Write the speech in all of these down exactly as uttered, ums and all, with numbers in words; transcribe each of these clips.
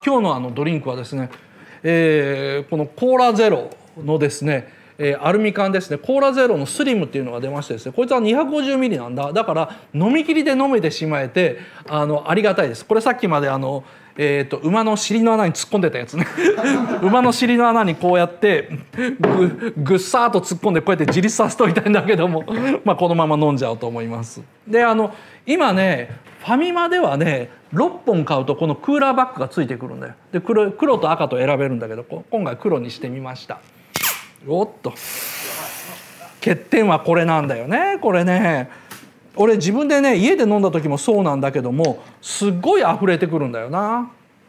今日のあのドリンクはですね、えー、このコーラゼロのですね、えー、アルミ缶ですね。コーラゼロのスリムっていうのが出ましてですね、こいつは にひゃくごじゅうミリリットル なんだ。だから飲み切りで飲めてしまえてあのありがたいです。これさっきまであの、えー、と馬の尻の穴に突っ込んでたやつね馬の尻の穴にこうやってぐぐっさーっと突っ込んでこうやって自立させといたいんだけどもまあこのまま飲んじゃおうと思います。であの今ねファミマではねろっぽん買うとこのクーラーバッグがついてくるんだよ。で 黒, 黒と赤と選べるんだけど今回黒にしてみました。おっと欠点はこれなんだよね。これね俺自分でね家で飲んだ時もそうなんだけどもすっごい溢れてくるんだよな。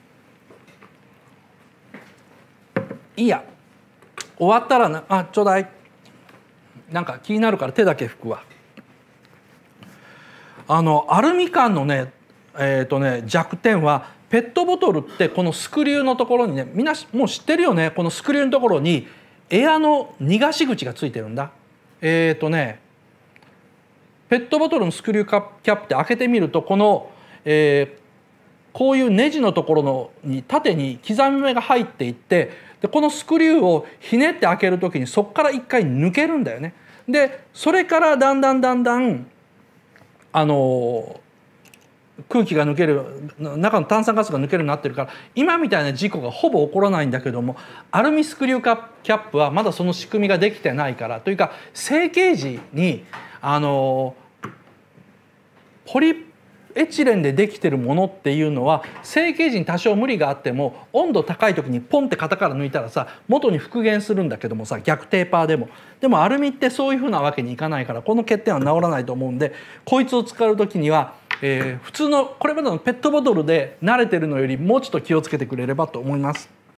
いいや終わったらなあちょうだい。なんか気になるから手だけ拭くわ。あのアルミ缶のねえーとね、弱点はペットボトルってこのスクリューのところにねみんなもう知ってるよね。このスクリューのところにエアの逃がし口がついてるんだ。えーとねペットボトルのスクリューキャップって開けてみるとこの、えー、こういうネジのところのに縦に刻み目が入っていってでこのスクリューをひねって開ける時にそこから一回抜けるんだよね。でそれからだんだんだんだんあの空気が抜ける中の炭酸ガスが抜けるようになってるから今みたいな事故がほぼ起こらないんだけどもアルミスクリューキャップはまだその仕組みができてないからというか成形時にあのポリエチレンでできてるものっていうのは成形時に多少無理があっても温度高い時にポンって型から抜いたらさ元に復元するんだけどもさ逆テーパーでもでもアルミってそういうふうなわけにいかないからこの欠点は治らないと思うんでこいつを使う時にはえー、普通のこれまでのペットボトルで慣れてるのよりもうちょっと気をつけてくれればと思います。